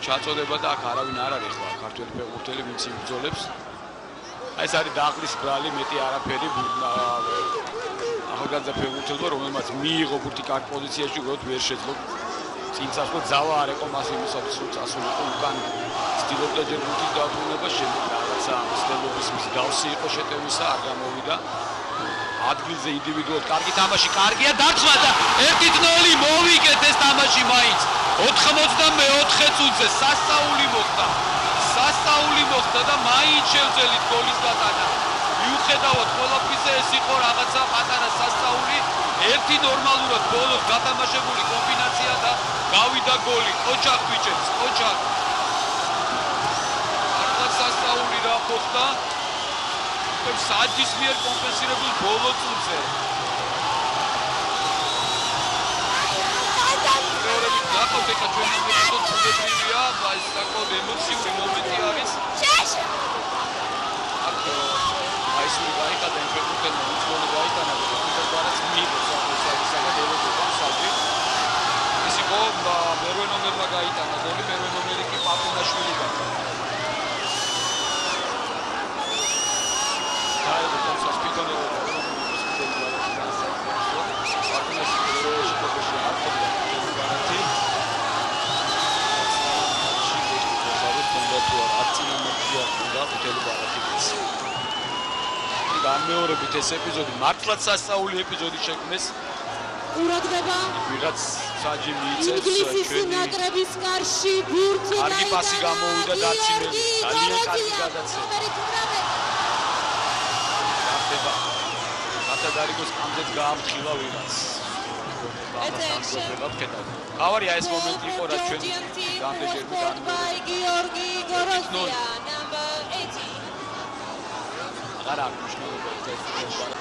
ჩაწოდება და აქ არავინ არ არის ხო ქართველი ფეხბურთელი ვინც იბრძოლებს. აი ეს არის დააღლის ბრალი მეტი არაფერი ახალგაზრდა ფეხბურთელმა რომელმაც მიიღო ბურთი კარგ პოზიციაში უბრალოდ ვერ შეძლო წინ წასვლა ძალა არ ეყო მას იმისათვის რომ წასულიყო უკან ცდილობდა ჯერ ბურთის დაბრუნება შემდეგ რაღაცა მცდელობის მისი დავსი იყო შეტევისა არ გამოვიდა ადგილზე ინდივიდუალურად კარგი თამაში კარგია დარწვა და 1-0 მოვიგეთ ეს თამაში მაინც 94 წუთზე სასწაული მოხდა და მაინც შევძელით გოლის გატანა მიუხედავად ყველაფრისა ეს იყო რაღაცა პატარა სასწაული ერთი ნორმალურად ბოლოს გათამაშებული კომბინაცია და გავიდა გოლი ოჩახ ბიჭებს ოჩახ ახლა სასწაული რა ხდება საჯის მიერ კომპენსირებულ ბოლო წუთზე მეორები გახავთ ეხა ჩვენ ამერიკო თუნებრივია ეს საკმაოდ ემოციური მომენტი არის აისური გაიხადა იმ ფეხბურთელმა ვინც გოლი გაიტანა და თვითონაც მიიღო საფრანგეთსაგან ევროპიდან საჯი ის იყო მერვე ნომერმა გაიტანა გოლი მერვე ნომერი კი პაპუნაშვილი გახდა განმეორებით ეს ეპიზოდი მართლაც სასწაული ეპიზოდი შექმნეს. ყურადღება ვიღაც საჯი მიიწევს ინგლისის ნაკრების კარში ბურთი კარგი პასი გამოვიდა დაციმელი ძალიან კარგი გადაცემა. გახდება კატადარიგოს კამზეც გაამთხილა ვიღაც. ავარია ეს მომენტი იყო რაც ჩვენ გამდეჯერმე გიორგი გოროსია number 18 არა მნიშვნელობა ეს